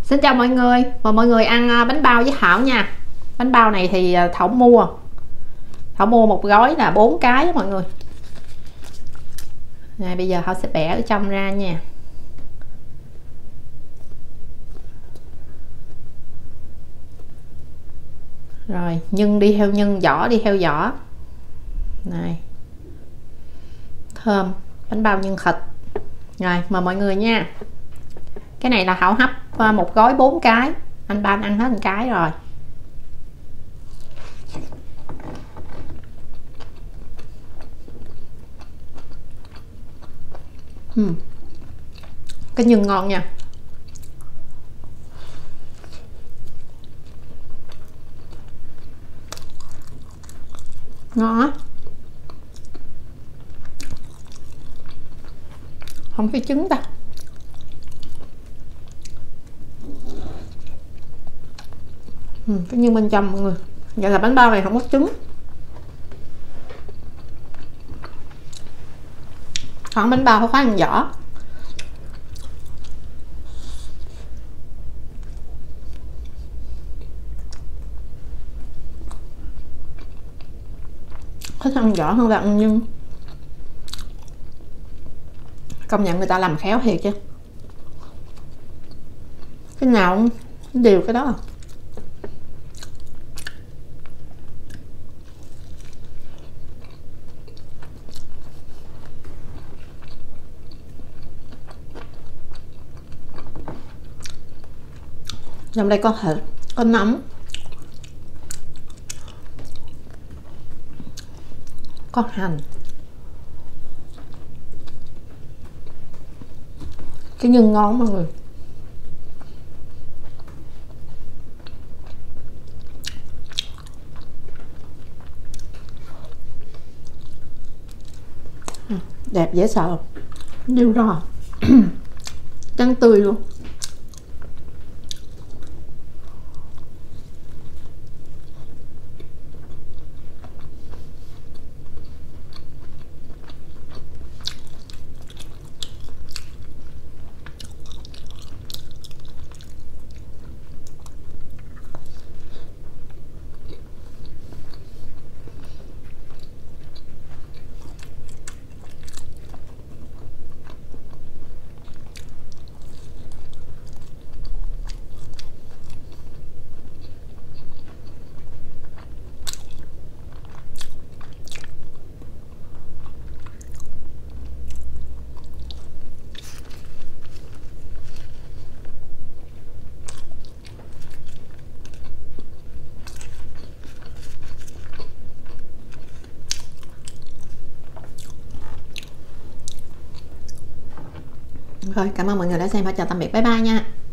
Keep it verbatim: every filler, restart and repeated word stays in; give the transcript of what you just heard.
Xin chào mọi người, mời mọi người ăn bánh bao với Thảo nha. Bánh bao này thì Thảo mua Thảo mua một gói là bốn cái đó mọi người. Này, bây giờ Thảo sẽ bẻ ở trong ra nha. Rồi nhân đi theo nhân, vỏ đi theo vỏ. Này, thơm, bánh bao nhân thịt. Rồi mời mọi người nha. Cái này là Thảo hấp một gói bốn cái, anh Ban ăn hết một cái rồi. uhm. Cái nhân ngon nha. Ngon á, không thấy trứng ta. Ừ, cái nhân bên trong mọi người. Vậy là bánh bao này không có trứng. Còn bánh bao phải ăn vỏ. Thích ăn vỏ hơn là ăn nhân. Công nhận người ta làm khéo thiệt chứ. Cái nào cũng đều cái đó à. Trong đây có thịt, có nấm, có hành. Cái nhân ngon mọi người. Đẹp dễ sợ. Nhiều rò trắng tươi luôn. Rồi, cảm ơn mọi người đã xem và chào tạm biệt, bye bye nha.